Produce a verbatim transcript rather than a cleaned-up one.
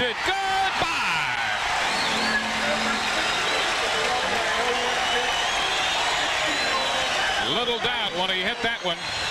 it. Goodbye. Little doubt when he hit that one.